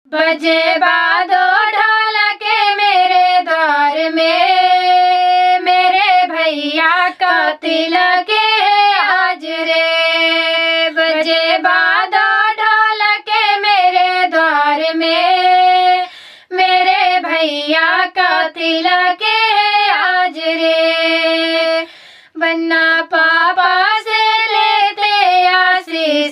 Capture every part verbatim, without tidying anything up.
बजे बादो ढोलक मेरे द्वार में, मेरे भैया का तिलक आज रे। बजे बादो ढोलक मेरे द्वार में, मेरे भैया का तिलक आज रे। बन्ना पापा से लेते आशीष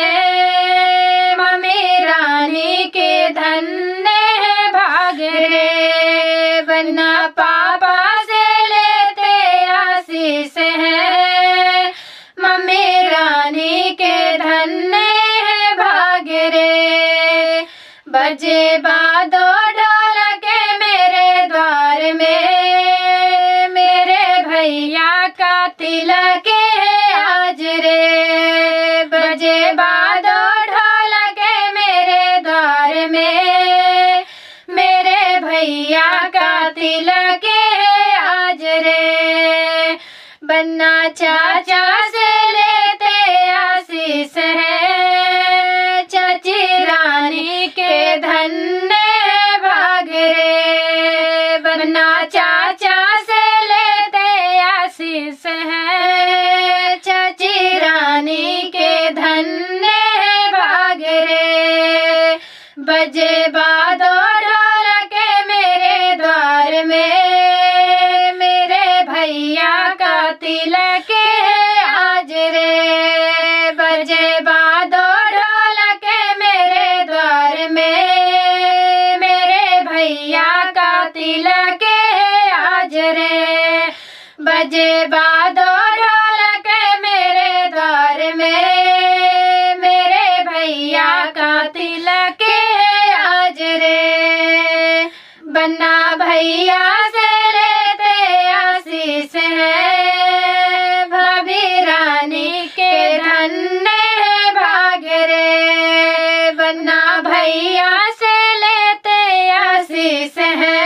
है, मम्मी रानी के धन्य है भाग रे। बन्ना पापा से लेते आशीष है, मम्मी रानी के धन्य है भाग रे। बजे बादो ढोलक मेरे द्वार में, मेरे भैया का तिलक है आज रे। बजे बादो ढोलक मेरे द्वार में, मेरे भैया का तिलक है आज रे। बन्ना चाचा से लेते आशीष है, चाची रानी के धन्य है भाग रे। बन्ना चाचा से लेते आशीष है, चाची रानी के धन्य है भाग रे। बजे बादो ढोलक मेरे द्वार में, मेरे भैया का तिलक है आज रे। बजे बादो ढोलक मेरे द्वार में, मेरे भैया का तिलक है आज रे। बजे बादो ढोलक मेरे द्वार में, मेरे भैया का तिलक है आज रे। बन्ना भैया से लेते आशीष है, भाभी रानी के धन्य है भाग रे। बन्ना भैया से लेते आशीष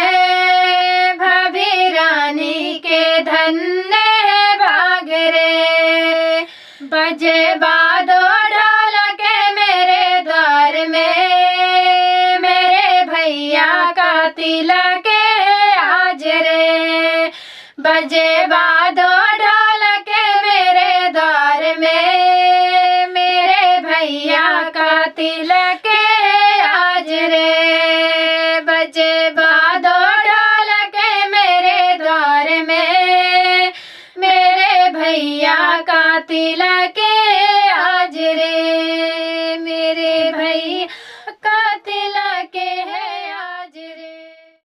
है, भाभी रानी के धन्य है भाग रे। बजे बादो ढोलक मेरे द्वार में, मेरे भैया का तिलक है आज रे। बजे बादो ढोलक मेरे द्वार में, मेरे भैया का तिलक है आज रे। बजे बादो ढोलक मेरे द्वार में, मेरे भैया का तिलक